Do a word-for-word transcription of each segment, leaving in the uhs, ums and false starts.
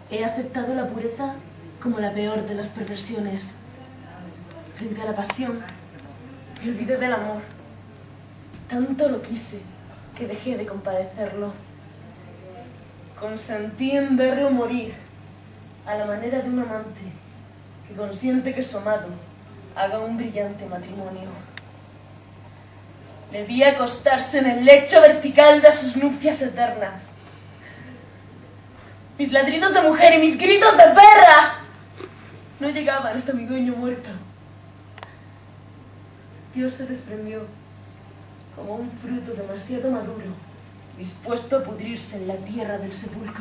He aceptado la pureza como la peor de las perversiones. Frente a la pasión, me olvidé del amor. Tanto lo quise que dejé de compadecerlo. Consentí en verlo morir a la manera de un amante que consiente que su amado haga un brillante matrimonio. Le vi acostarse en el lecho vertical de sus nupcias eternas. Mis ladridos de mujer y mis gritos de perra no llegaban hasta mi dueño muerto. Dios se desprendió como un fruto demasiado maduro, dispuesto a pudrirse en la tierra del sepulcro.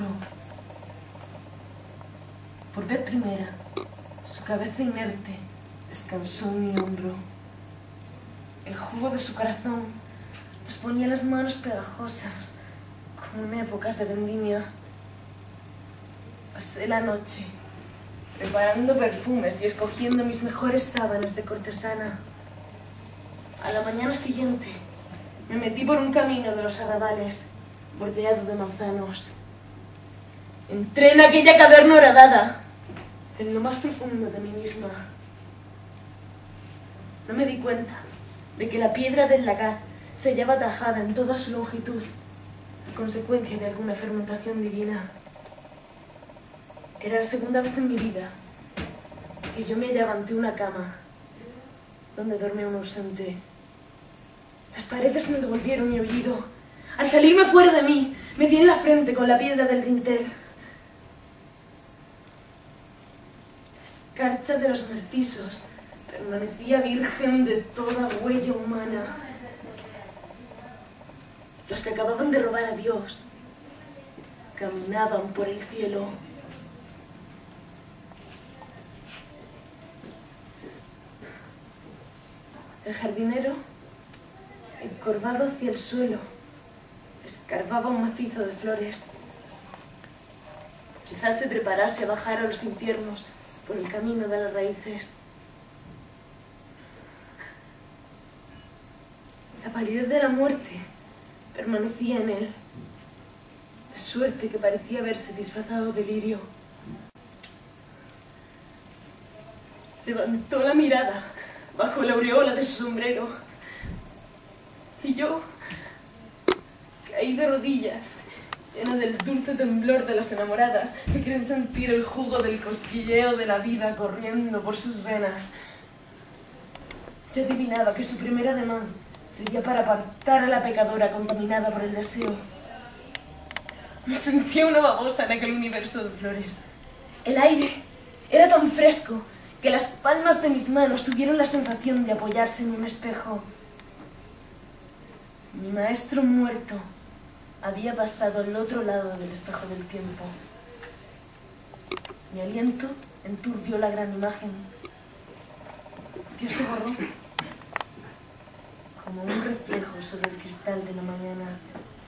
Por vez primera, su cabeza inerte descansó en mi hombro. El jugo de su corazón nos ponía las manos pegajosas, como en épocas de vendimia. Pasé la noche preparando perfumes y escogiendo mis mejores sábanas de cortesana. A la mañana siguiente me metí por un camino de los arrabales, bordeado de manzanos. Entré en aquella caverna horadada, en lo más profundo de mí misma. No me di cuenta de que la piedra del lagar se hallaba tajada en toda su longitud, a consecuencia de alguna fermentación divina. Era la segunda vez en mi vida que yo me hallaba ante una cama donde dormía un ausente. Las paredes me devolvieron mi oído. Al salirme fuera de mí, me di en la frente con la piedra del dintel. La escarcha de los narcisos permanecía virgen de toda huella humana. Los que acababan de robar a Dios caminaban por el cielo. El jardinero, encorvado hacia el suelo, escarbaba un macizo de flores. Quizás se preparase a bajar a los infiernos por el camino de las raíces. La palidez de la muerte permanecía en él, de suerte que parecía haberse disfrazado de lirio. Levantó la mirada bajo la aureola de su sombrero, y yo caí de rodillas, llena del dulce temblor de las enamoradas que quieren sentir el jugo del cosquilleo de la vida corriendo por sus venas. Yo adivinaba que su primer ademán sería para apartar a la pecadora contaminada por el deseo. Me sentía una babosa en aquel universo de flores. El aire era tan fresco que las palmas de mis manos tuvieron la sensación de apoyarse en un espejo. Mi maestro muerto había pasado al otro lado del espejo del tiempo. Mi aliento enturbió la gran imagen. Dios se borró como un reflejo sobre el cristal de la mañana.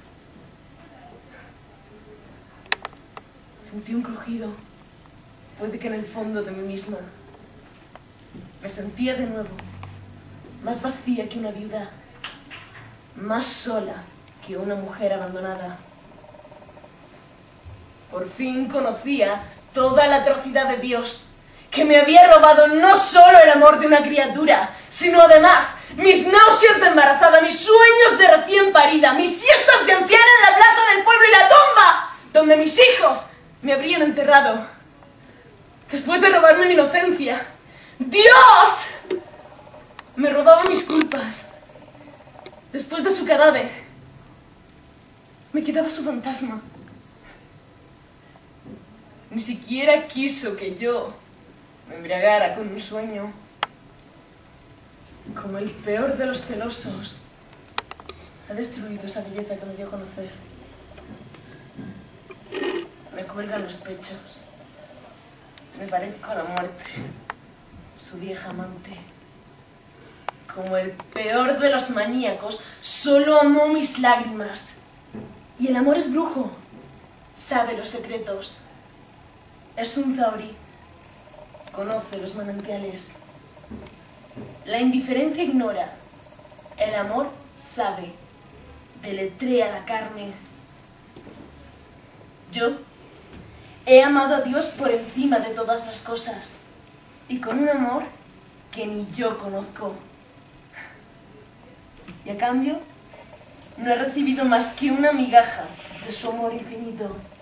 Sentí un crujido, puede que en el fondo de mí misma. Me sentía de nuevo más vacía que una viuda, más sola que una mujer abandonada. Por fin conocía toda la atrocidad de Dios, que me había robado no solo el amor de una criatura, sino además mis náuseas de embarazada, mis sueños de recién parida, mis siestas de anciana en la plaza del pueblo y la tumba donde mis hijos me habrían enterrado. Después de robarme mi inocencia, ¡Dios! Me robaba mis culpas. Después de su cadáver, me quedaba su fantasma. Ni siquiera quiso que yo me embriagara con un sueño. Como el peor de los celosos, ha destruido esa belleza que me dio a conocer. Me cuelgan los pechos. Me parezco a la muerte, su vieja amante. Como el peor de los maníacos, solo amó mis lágrimas. Y el amor es brujo, sabe los secretos. Es un zahorí, conoce los manantiales. La indiferencia ignora, el amor sabe, deletrea la carne. Yo He amado a Dios por encima de todas las cosas, y con un amor que ni yo conozco. Y a cambio, no he recibido más que una migaja de su amor infinito.